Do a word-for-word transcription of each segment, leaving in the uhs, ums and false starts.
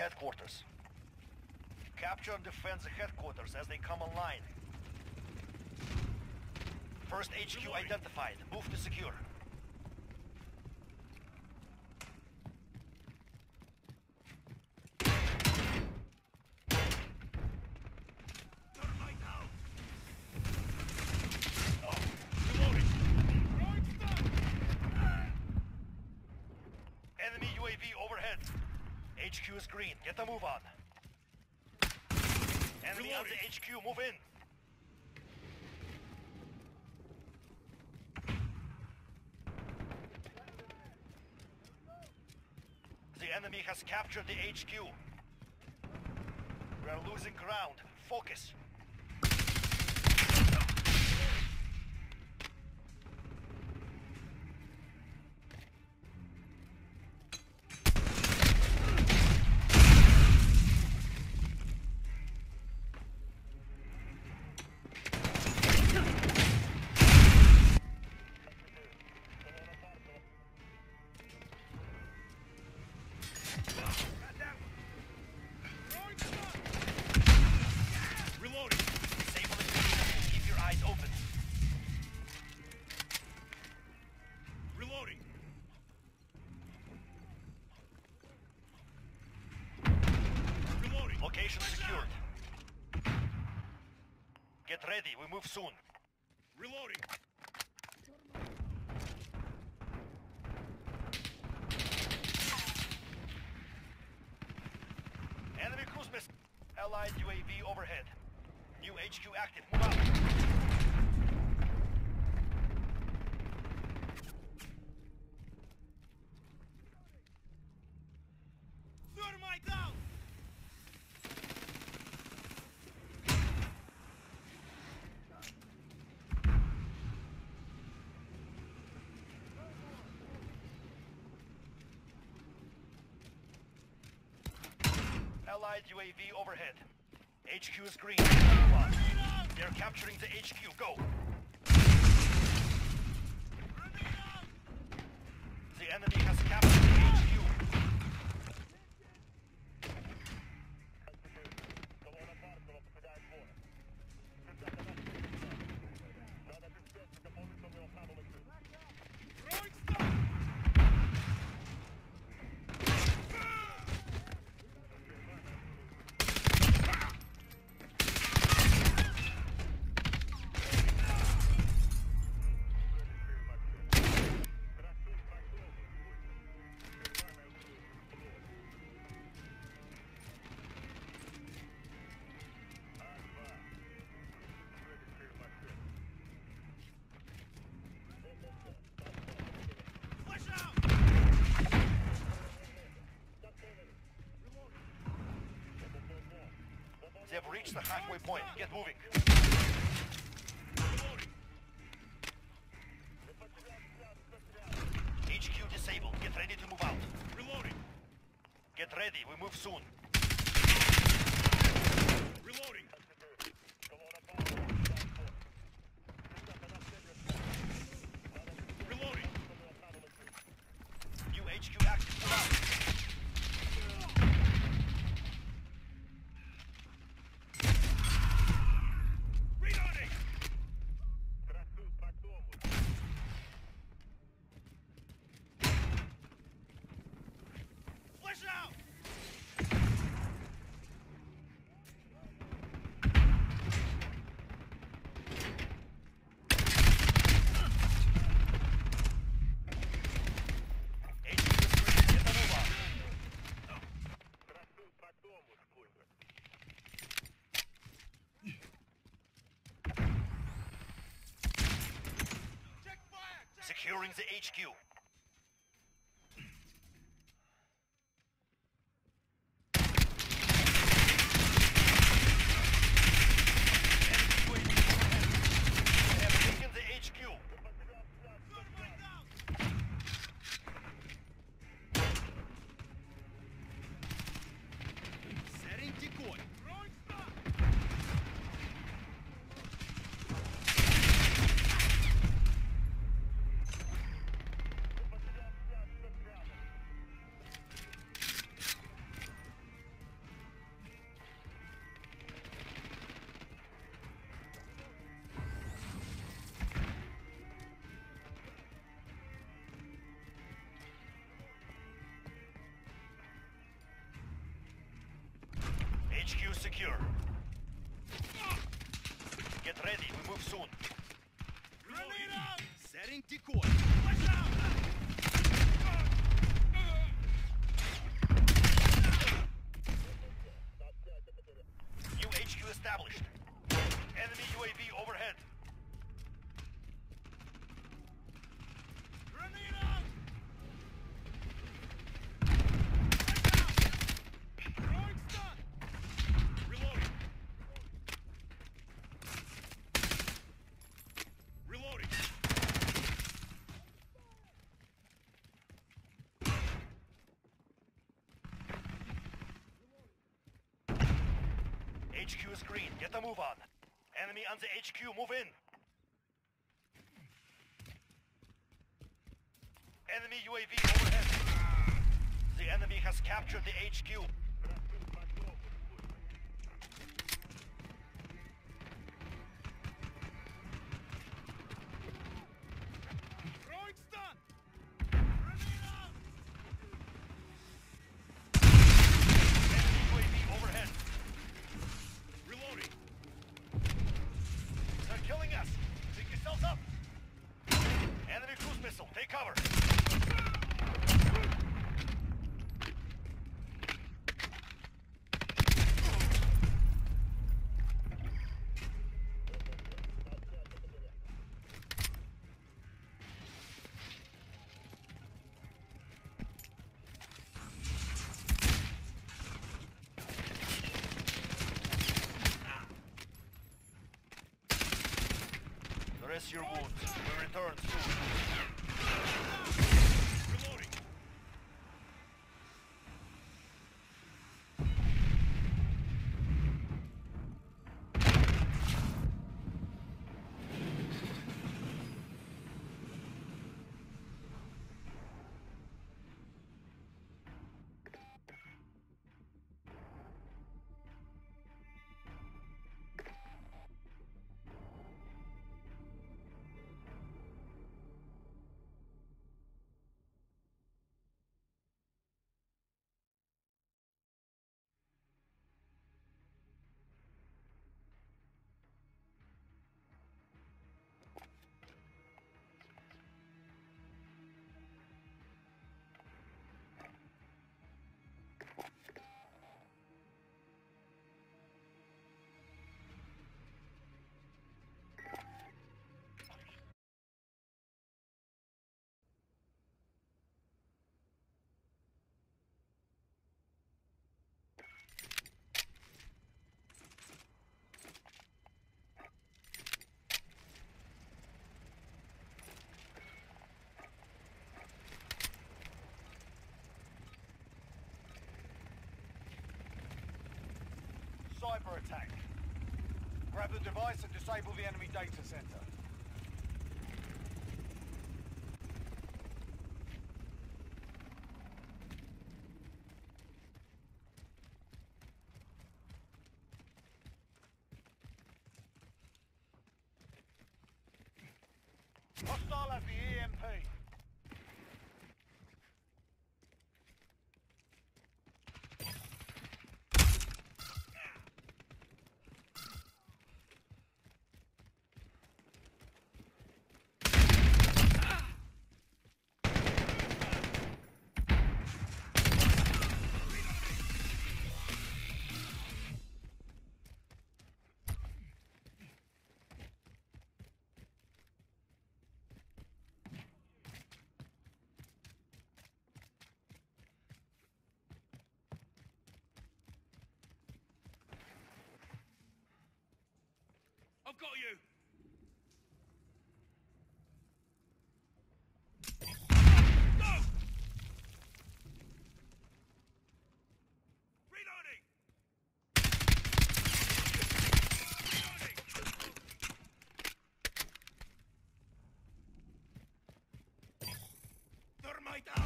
headquarters. Capture and defend the headquarters as they come online. First H Q identified. Move to secure. Enemy U A V overhead. H Q is green. Get the move on. Enemy at the H Q. Move in. The enemy has captured the H Q. We are losing ground. Focus. Location secured. Get ready, we move soon. Reloading. Enemy cruise missile. Allied U A V overhead. New H Q active. Move out. Thermite down! Allied U A V overhead. H Q is green. Move on. They're capturing the H Q. Go. The enemy has captured the H Q. They have reached the halfway point. Get moving. H Q disabled. Get ready to move out. Reloading. Get ready. We move soon. Reloading. Reloading. New H Q active. Move out. Securing the H Q. They have taken the H Q. Setting decoy. H Q secure. Get ready, we move soon. Grenade out! Setting decoy. Watch out! New H Q established. Enemy U A V overhead. Grenade out! Throwing stun! Reloading. Reloading. H Q is green, get the move on. Enemy on the H Q, move in. Enemy U A V overhead. The enemy has captured the H Q. Throwing stun! Grenade out! Enemy U A V overhead. Reloading. They're killing us. Pick yourselves up. Enemy cruise missile, take cover. Rest your wounds. We return soon. Reloading. Cyber attack. Grab the device and disable the enemy data center. Hostile has the E M P. I've got you! Go! Reloading! Reloading! Thermite out!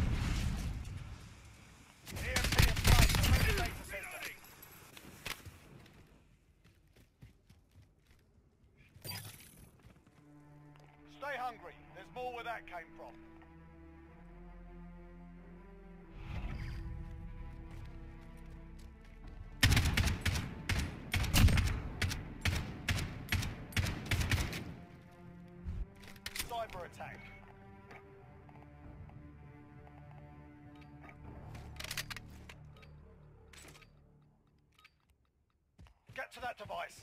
E M P in place. Defend the data center. Reloading! Stay hungry. There's more where that came from. Get to that device.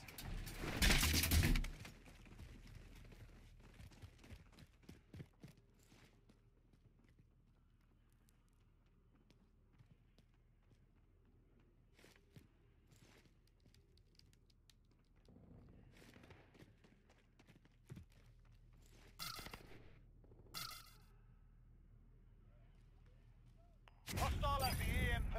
Hostile at the E M P.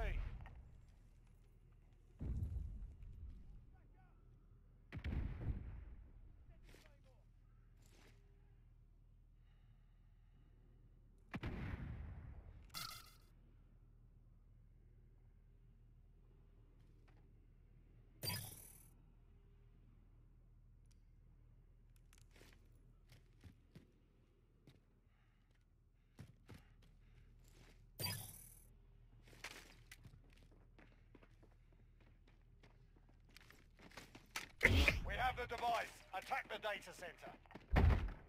We have the device. Attack the data center.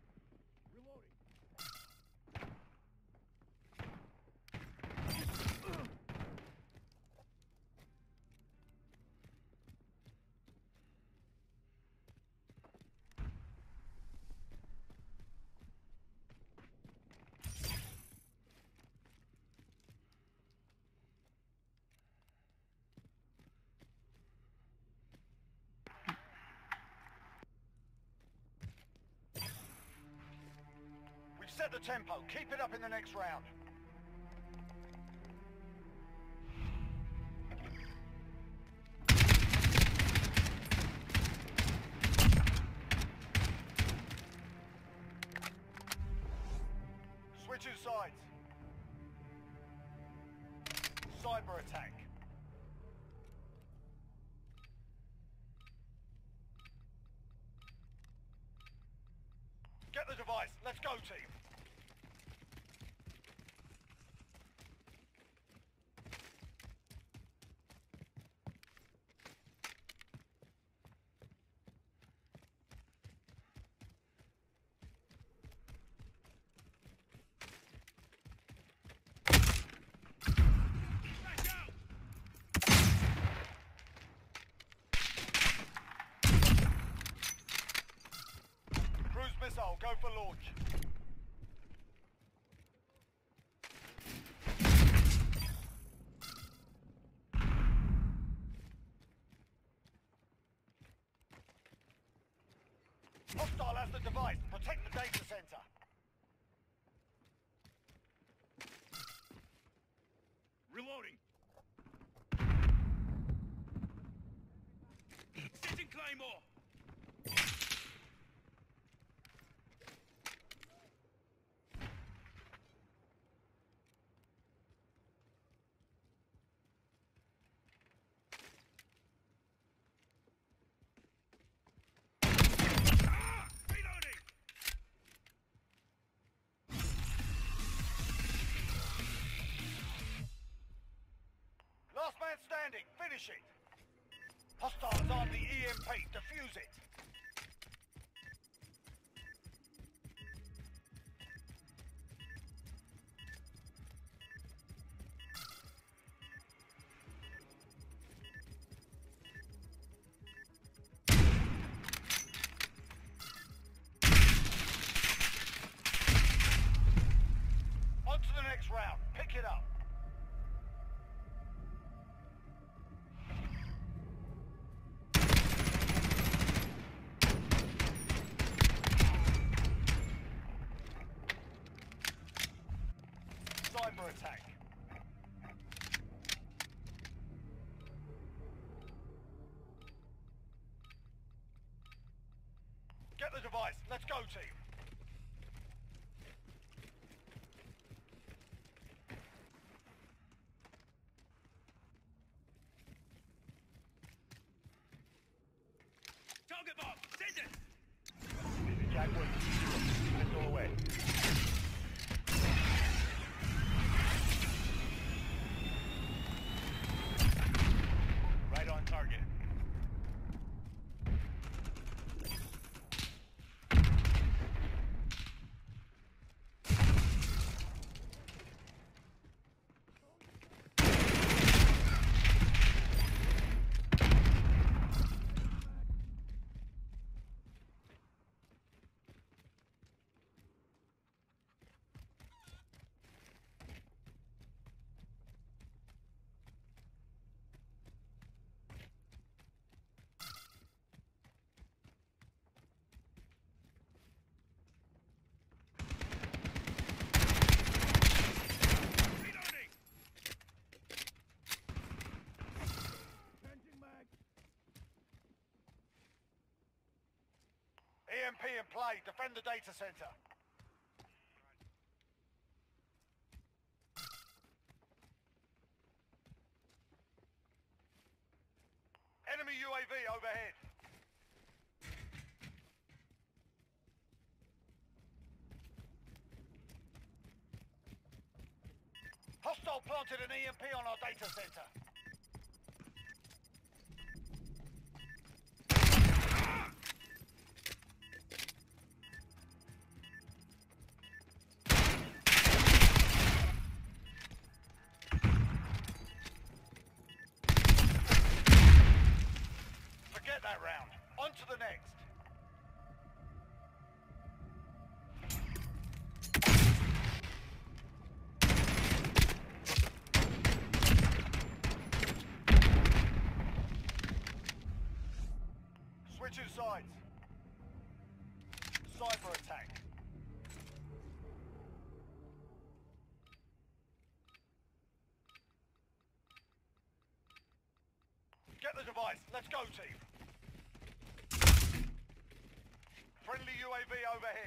We've set the tempo. Keep it up in the next round. Switching sides. Cyber attack. Get the device. Let's go, team. Cruise missile, go for launch. Hostile has the device. Protect the data center. Reloading. Setting Claymore. Ah! Reloading. Last man standing. Finish it. Hostiles armed the E M P. Defuse it. On to the next round. Pick it up. Cyber attack. Get the device. Let's go, team. Target bomb. Send it. Jack Wood. Missile away. Right on target. play. Defend the data center. Enemy U A V overhead. Hostile planted an E M P on our data center. Forget that round. On to the next. Switching sides. Cyber attack. Get the device. Let's go, team. Friendly U A V overhead.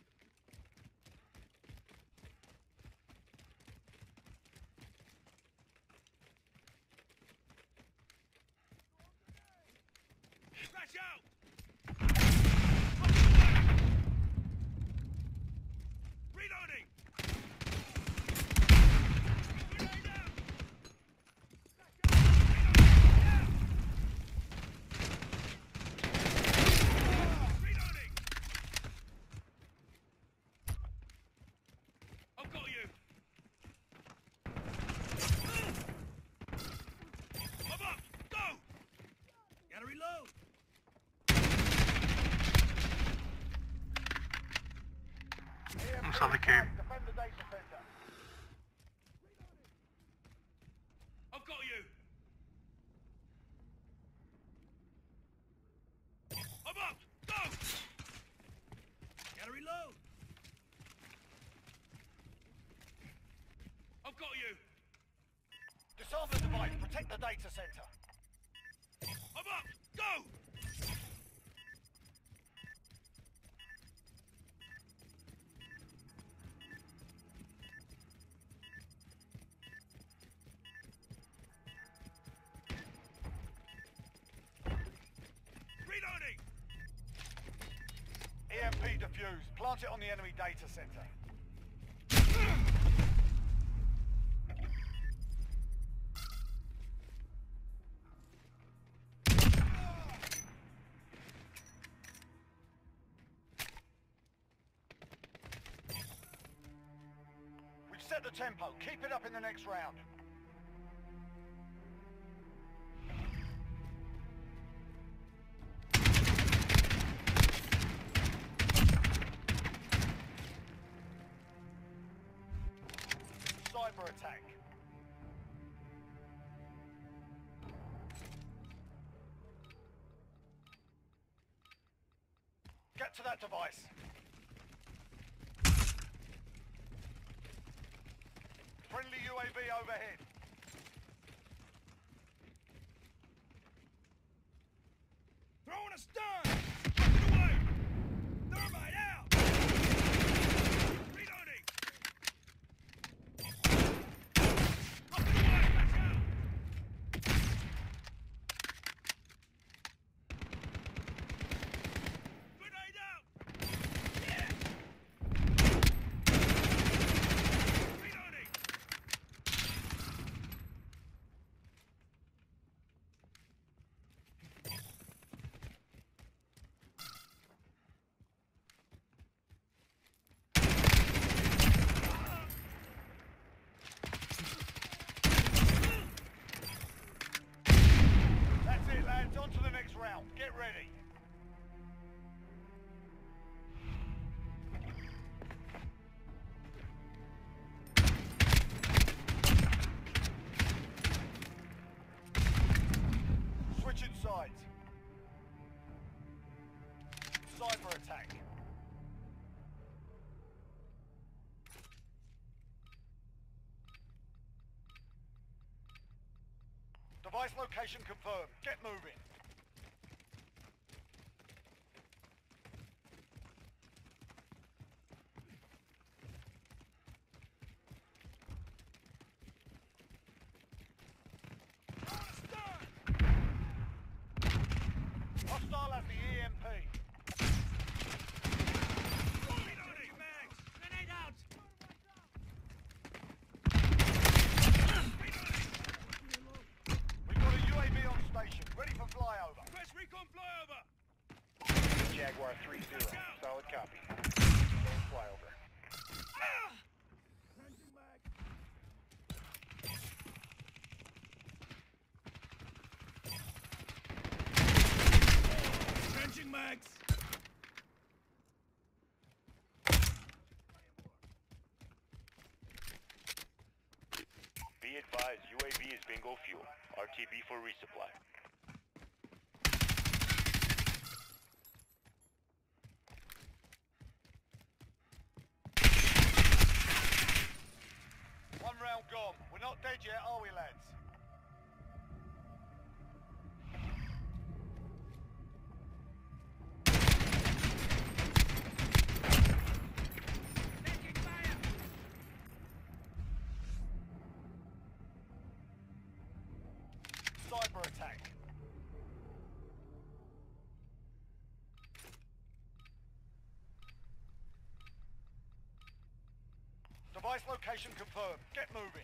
Flash out! Reloading! Grenade out! Reloading! I've got you! I'm up! Go! Gotta reload! Inside the cube. Defend the data center. I've got you! I'm up! Go! Gotta reload! I've got you! Disarm the device. Protect the data center. I'm up! Go! Reloading! E M P defused. Plant it on the enemy data center. We've set the tempo. Keep it up in the next round. Cyber attack. Get to that device. Friendly U A V overhead. Throwing a stun! Get away! Thermite out! Reloading! Up and away! Watch out! Grenade out! Yeah! Reloading! That's it, lads. On to the next round. Get ready. Switching sides. Cyber attack. Device location confirmed. Get moving. Hostile has the E M P. Reloading, Max! Grenade out! We've got a U A V on station, ready for flyover. Press recon flyover! Jaguar three zero. Solid copy. Full flyover. Ah! Trenching mags! Be advised, U A V is bingo fuel. R T B for resupply. One round gone. We're not dead yet, are we, lads? Taking fire! Cyber attack. Device location confirmed. Get moving.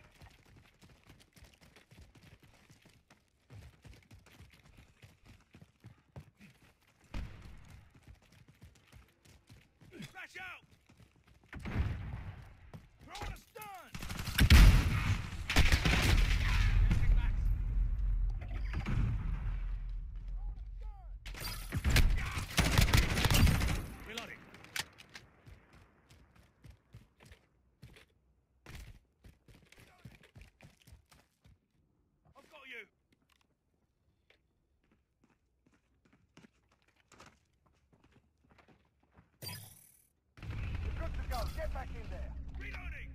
Flash out! Throw on a stun! Taking max! Reloading. I've got you. We're good to go. Get back in there. Reloading.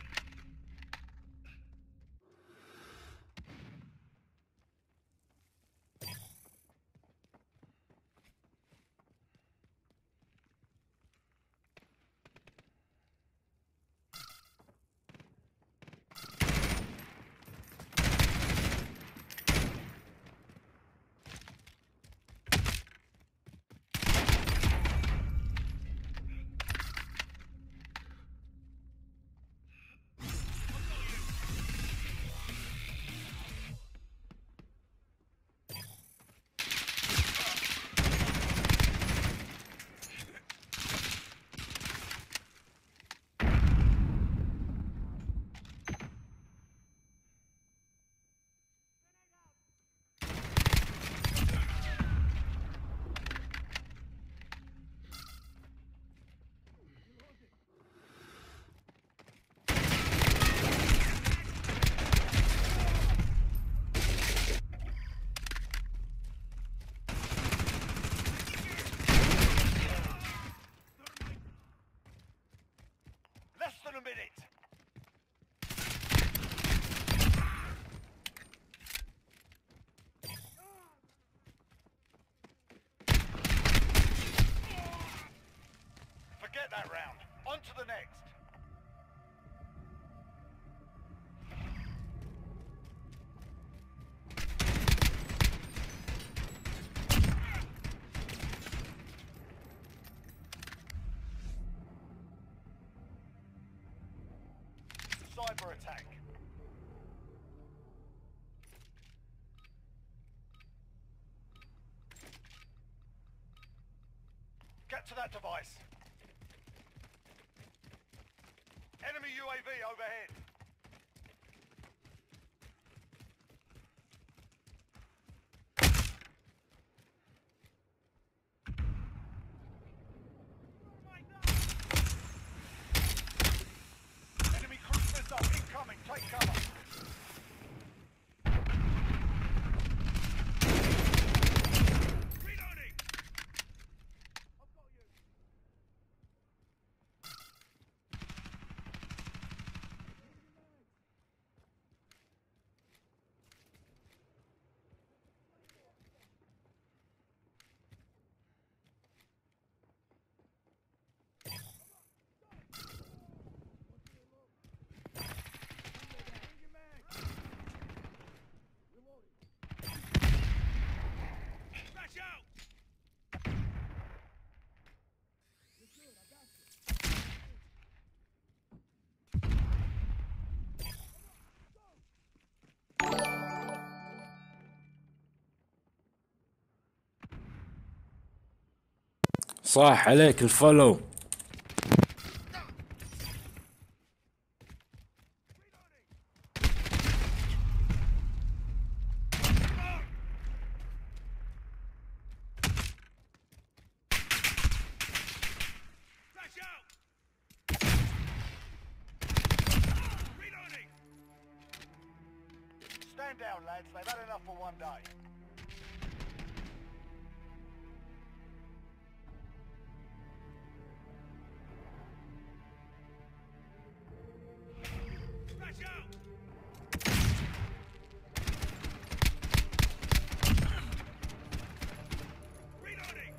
Less than a minute. Forget that round. On to the next. Cyber attack. Get to that device. Enemy U A V overhead. Enemy cruise missile incoming. Take cover. Reloading. I've got you. صح عليك الفولو. Flash out! Reloading! Stand down, lads. They've had enough for one day. Flash out! Reloading!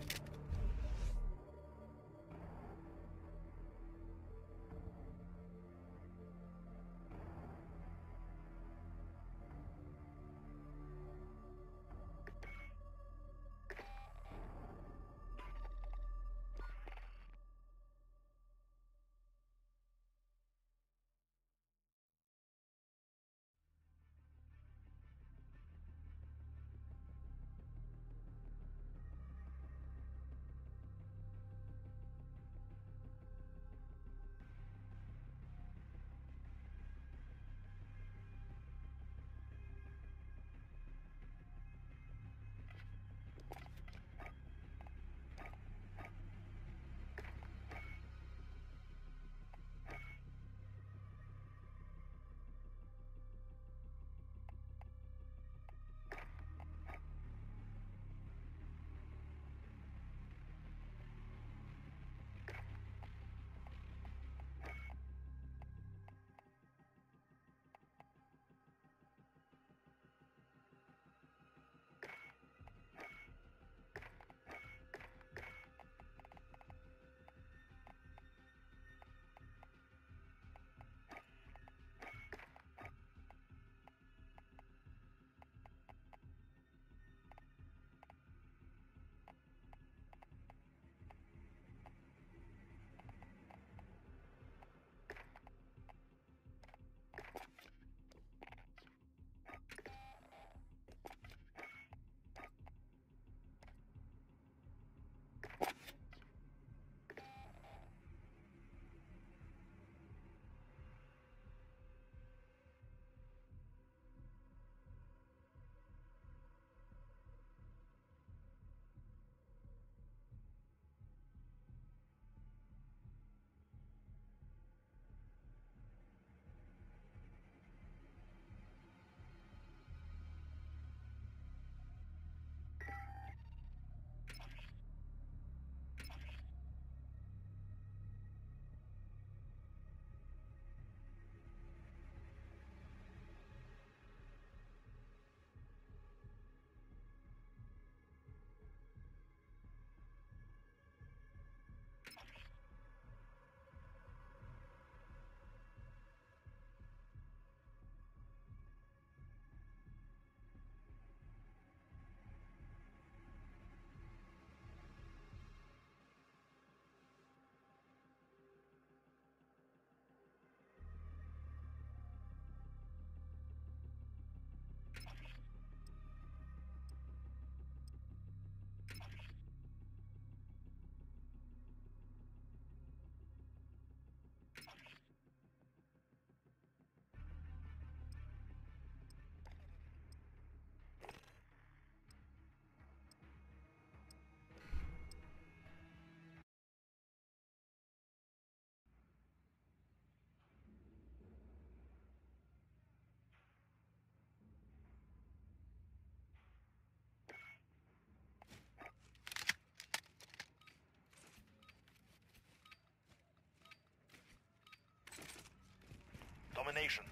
Domination.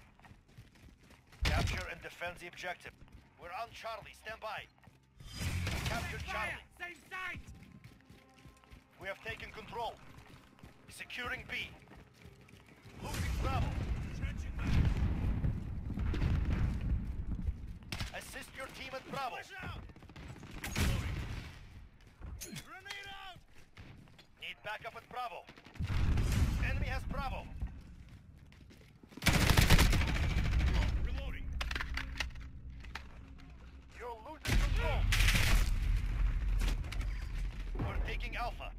Capture and defend the objective. We're on Charlie. Stand by. Capture Charlie. Same site! We have taken control. Securing B. Losing Bravo. Trenching back! Assist your team at Bravo. Flash out! Reloading. Grenade out! Need backup at Bravo. Enemy has Bravo. Reloading. You're losing control. We're taking Alpha.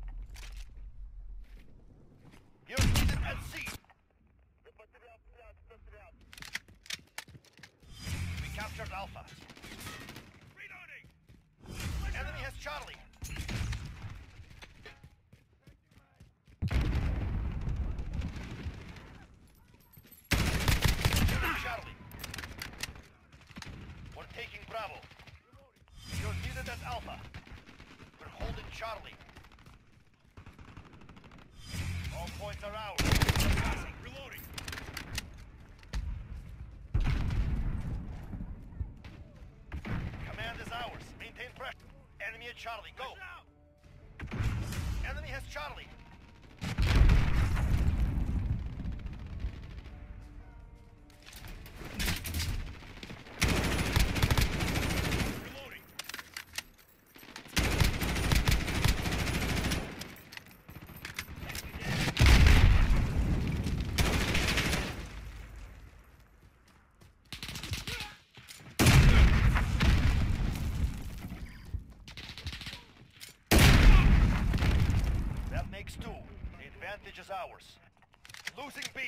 captured Alpha. Reloading! Enemy has Charlie. Charlie. We're taking Bravo. You're needed at Alpha. We're holding Charlie. All points are ours. Passing, reloading. Command is ours. Maintain pressure. Enemy at Charlie. Go. Push out! Enemy has Charlie. Reloading. That makes two. The advantage is ours. Losing B.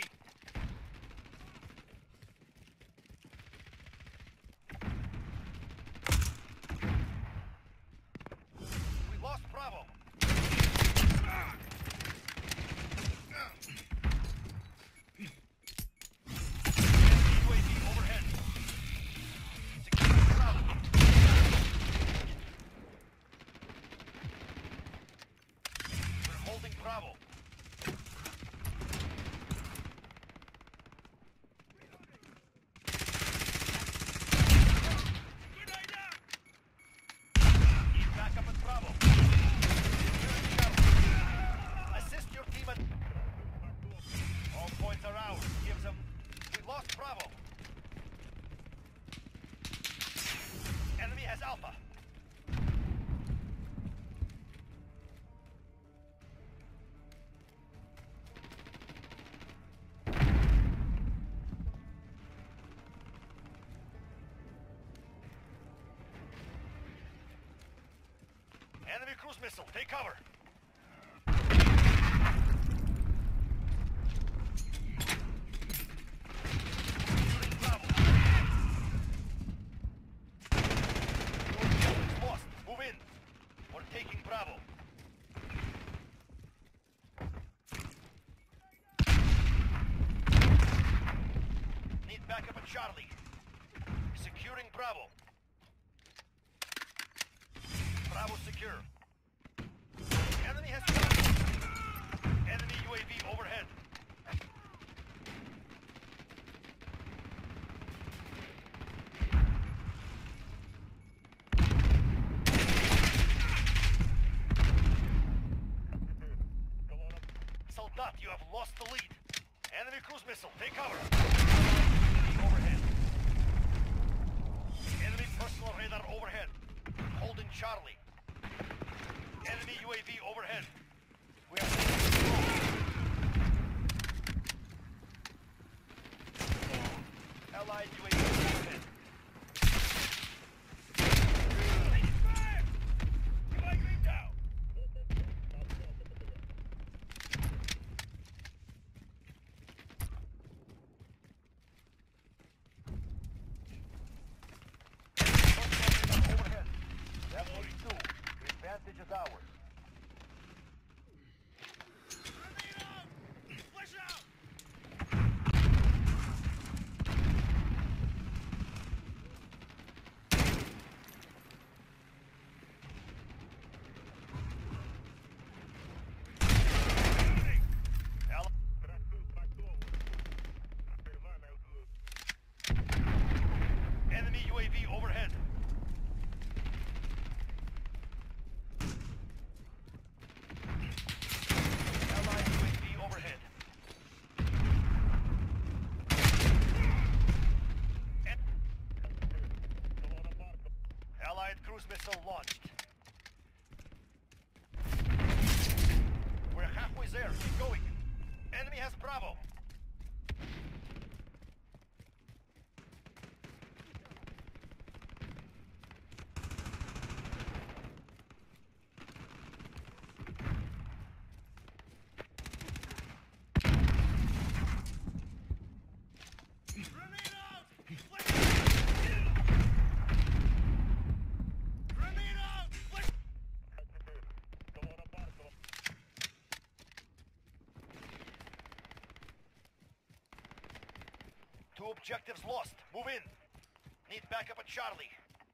We lost Bravo. U A V overhead. Secure Bravo. We're holding Bravo. Grenade out! Need backup at Bravo. Securing Charlie. Assist your team at... All points are ours. Gives them... We lost Bravo. Enemy has Alpha. Enemy cruise missile. Take cover. Shooting Bravo. It's lost. Move in. We're taking Bravo. Need backup at Charlie. Securing Bravo. Bravo secure. Enemy has Charlie. Enemy U A V overhead. Soldat, you have lost the lead. Enemy cruise missile, take cover. Overhead. Enemy personal radar overhead. Holding Charlie. Enemy U A V overhead. We are taking control. Allied U A V overhead. Fire! Fire down! Overhead. That makes two. The advantage is ours. Grenade out! Flash out! Reloading! Allied. Enemy U A V overhead. Allied U A V overhead. En- Allied cruise missile launched. We're halfway there. Keep going. Enemy has Bravo. Grenade out! Flash out! objectives lost. Move in. Need backup at Charlie.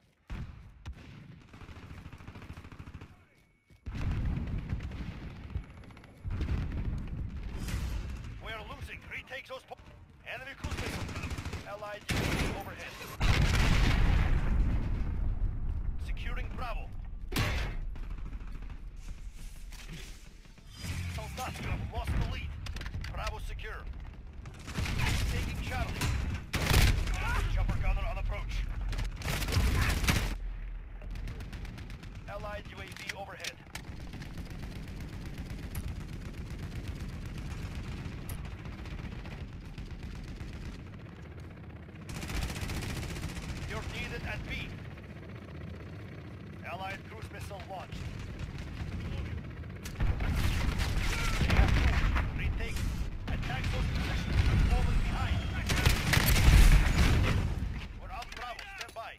We're losing. Retake those po- Enemy cruise missile. Allied U A V overhead. Securing Bravo. Soldat, you have lost the lead. Bravo secure. Taking Charlie. Chopper gunner on approach. Allied U A V overhead. You're needed at B. Allied cruise missile launched. They have moved. Retake. Attack those positions. Falling behind. We're on Bravo. Stand by.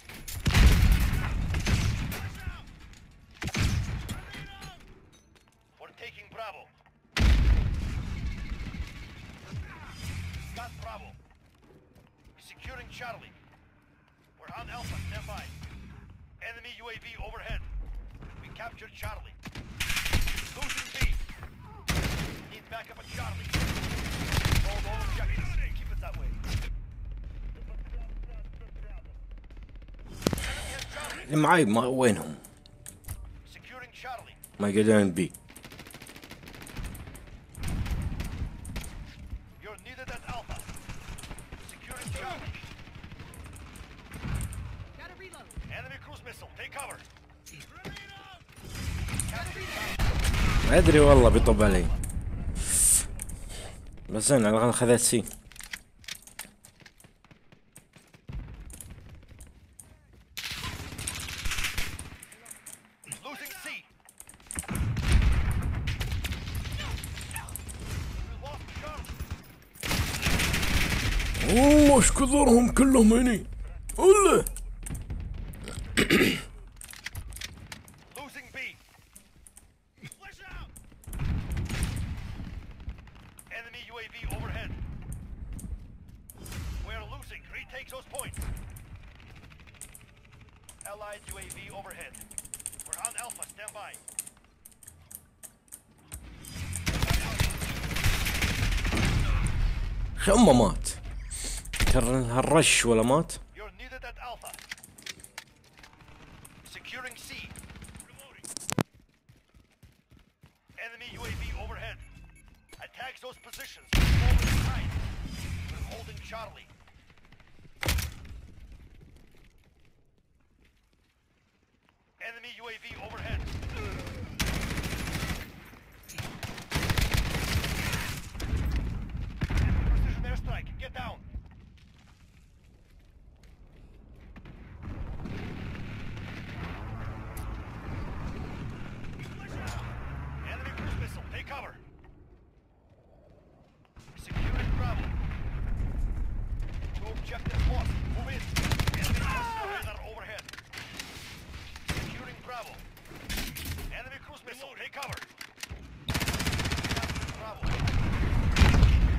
We're taking Bravo. Got Bravo. Securing Charlie. We're on Alpha. Stand by. Enemy U A V overhead. We captured Charlie. Losing B. Need backup at Charlie. Hold all objectives. Keep it that way. Enemy has Charlie. اللي معاي ما وينهم؟ Securing Charlie. ما يقدرون بي. You're needed at Alpha. Securing Charlie. Gotta reload. Enemy cruise missile. Take cover. ما ادري والله بيطب علي. بس زين على الاقل خذيت سي. Losing C. We lost Charlie. اوه ايش كثرهم كلهم هني. ولا Losing B. Flash out. Enemy U A V overhead. We're losing. Retake those points. Allied U A V overhead. We're on Alpha. Stand by. شو مات؟ ترى هالرش ولا مات؟ You're needed at Alpha. Securing C. Enemy U A V overhead. Attacks those positions. Fall behind. We're holding Charlie. Enemy U A V overhead. Precision airstrike. Get down. Enemy cruise missile. Take cover. Securing Bravo. Two objectives lost. Move in. Enemy cluster radar overhead. Securing Bravo. Enemy cruise missile. Take cover. Capturing Bravo.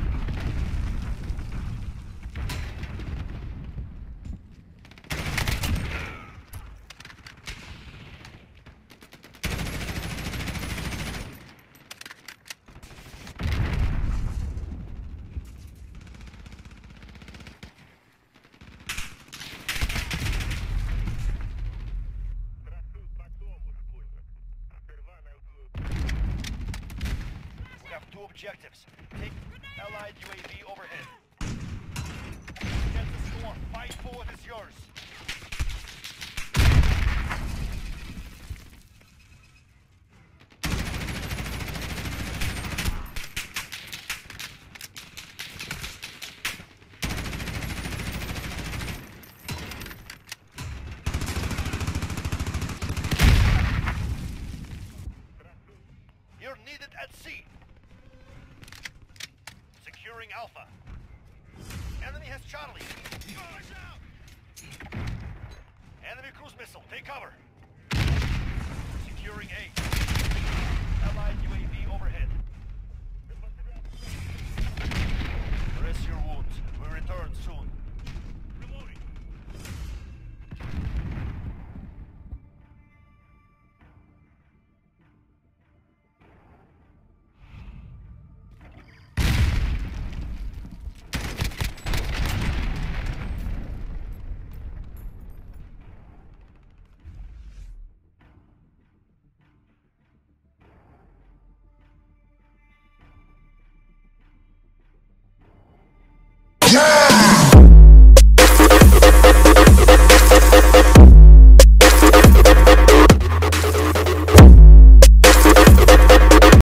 We have two objectives. Take Allied U A V overhead. Get the score. Fight forward is yours. You're needed at C. Securing Alpha. Enemy has Charlie. Enemy cruise missile. Take cover. Securing A. Allied U A V overhead. Rest your wounds. We're in return soon.